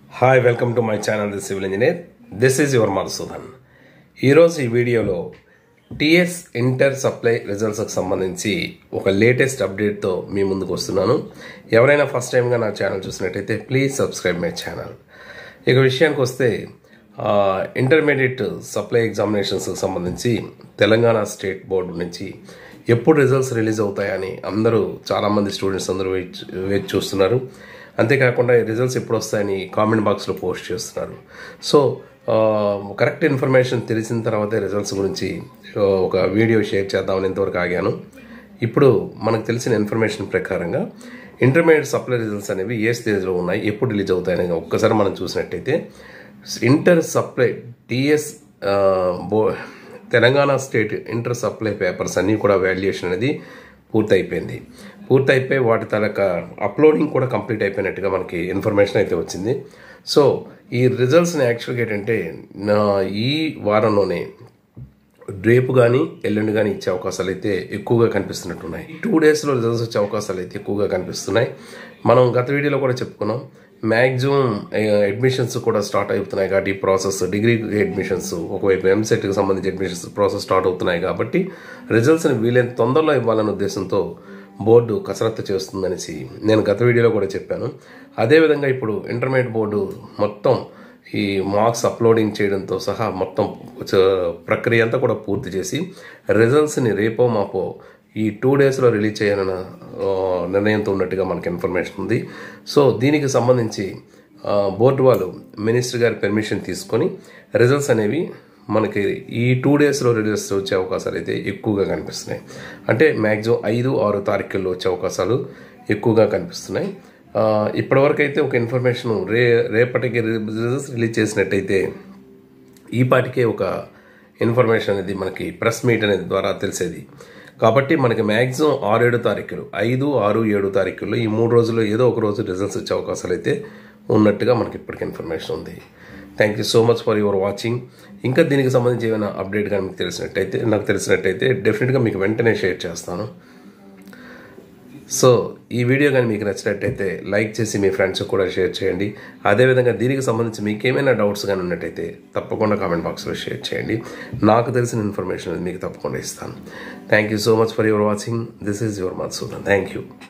Hi, welcome to my channel, The Civil Engineer. This is your Madhusudan. ఈరోజు ఈ వీడియోలో TS inter supply రిజల్ట్స్కి సంబంధించి ఒక లేటెస్ట్ అప్డేట్తో మీ ముందుకు వస్తున్నాను. ఎవరైనా ఫస్ట్ టైంగా నా ఛానల్ చూసినట్టయితే ప్లీజ్ సబ్స్క్రైబ్ మై ఛానల్. ఇక విషయానికి వస్తే ఇంటర్మీడియట్ సప్లై ఎగ్జామినేషన్స్కి సంబంధించి తెలంగాణ స్టేట్ బోర్డు నుంచి ఎప్పుడు రిజల్ట్స్ రిలీజ్ అవుతాయని అందరూ చాలామంది స్టూడెంట్స్ అందరూ వేచి చూస్తున్నారు. అంతేకాకుండా రిజల్ట్స్ ఎప్పుడు వస్తాయని కామెంట్ బాక్స్లో పోస్ట్ చేస్తున్నారు. సో కరెక్ట్ ఇన్ఫర్మేషన్ తెలిసిన తర్వాతే రిజల్ట్స్ గురించి ఒక వీడియో షేర్ చేద్దామని ఇంతవరకు ఆగాను. ఇప్పుడు మనకు తెలిసిన ఇన్ఫర్మేషన్ ప్రకారంగా ఇంటర్మీడియట్ సప్లై రిజల్ట్స్ అనేవి ఏ స్టేజ్లో ఉన్నాయి, ఎప్పుడు రిలీజ్ అవుతాయని ఒక్కసారి మనం చూసినట్టయితే inter supply TS Telangana state inter supply papers అన్నీ కూడా వాల్యుయేషన్ అనేది పూర్తయిపోయి వాటి తాలూకా అప్లోడింగ్ కూడా కంప్లీట్ అయిపోయినట్టుగా మనకి ఇన్ఫర్మేషన్ అయితే వచ్చింది. సో ఈ రిజల్ట్స్ని యాక్చువల్గా ఏంటంటే ఈ వారంలోనే రేపు కానీ ఎల్లుండి కానీ ఇచ్చే అవకాశాలు అయితే ఎక్కువగా కనిపిస్తున్నట్టున్నాయి. 2 డేస్లో రిజల్ట్స్ వచ్చే అవకాశాలు అయితే ఎక్కువగా కనిపిస్తున్నాయి. మనం గత వీడియోలో కూడా చెప్పుకున్నాం, మ్యాక్సిమం అడ్మిషన్స్ కూడా స్టార్ట్ అవుతున్నాయి కాబట్టి ప్రాసెస్ డిగ్రీ అడ్మిషన్స్ ఒకవైపు ఎంసెట్కి సంబంధించి అడ్మిషన్స్ ప్రాసెస్ స్టార్ట్ అవుతున్నాయి కాబట్టి రిజల్ట్స్ని వీలైన తొందరలో ఇవ్వాలనే ఉద్దేశంతో బోర్డు కసరత్తు చేస్తుందనేసి నేను గత వీడియోలో కూడా చెప్పాను. అదేవిధంగా ఇప్పుడు ఇంటర్మీడియట్ బోర్డు మొత్తం ఈ మార్క్స్ అప్లోడింగ్ చేయడంతో సహా మొత్తం ప్రక్రియ అంతా కూడా పూర్తి చేసి రిజల్ట్స్ని రేపో మాపో ఈ 2 డేస్లో రిలీజ్ చేయాలన్న నిర్ణయంతో ఉన్నట్టుగా మనకి ఇన్ఫర్మేషన్ ఉంది. సో దీనికి సంబంధించి బోర్డు వాళ్ళు మినిస్టర్ గారి పర్మిషన్ తీసుకొని రిజల్ట్స్ అనేవి మనకి ఈ 2 డేస్లో రిలీజ్ వచ్చే అవకాశాలు అయితే ఎక్కువగా కనిపిస్తున్నాయి. అంటే మ్యాక్సిమం 5-6 తారీఖుల్లో వచ్చే అవకాశాలు ఎక్కువగా కనిపిస్తున్నాయి. ఇప్పటివరకు అయితే ఒక ఇన్ఫర్మేషన్ రేపటికి రిజల్ట్స్ రిలీజ్ చేసినట్టయితే ఈ పాటికే ఒక ఇన్ఫర్మేషన్ అనేది మనకి ప్రెస్ మీట్ అనేది ద్వారా తెలిసేది. కాబట్టి మనకి మ్యాక్సిమం 6-7 తారీఖులు 5, 6, 7 తారీఖుల్లో ఈ 3 రోజుల్లో ఏదో ఒక రోజు రిజల్ట్స్ వచ్చే అవకాశాలు అయితే ఉన్నట్టుగా మనకి ఇప్పటికి ఇన్ఫర్మేషన్ ఉంది. Thank you so much for your watching. ఇంకా దీనికి సంబంధించి ఏమైనా అప్డేట్ కానీ నాకు తెలిసినట్టయితే డెఫినెట్గా మీకు వెంటనే షేర్ చేస్తాను. సో ఈ వీడియో కానీ మీకు నచ్చినట్టయితే లైక్ చేసి మీ ఫ్రెండ్స్కి కూడా షేర్ చేయండి. అదేవిధంగా దీనికి సంబంధించి మీకు ఏమైనా డౌట్స్ కానీ ఉన్నట్టయితే తప్పకుండా కామెంట్ బాక్స్లో షేర్ చేయండి. నాకు తెలిసిన ఇన్ఫర్మేషన్ మీకు తప్పకుండా ఇస్తాను. Thank you so much for your watching. This is your Madhusudan. Thank you.